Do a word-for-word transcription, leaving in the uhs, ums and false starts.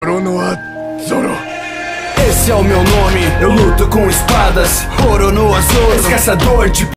Roronoa Zoro. Esse é o meu nome, eu luto com espadas. Roronoa Zoro, caçador de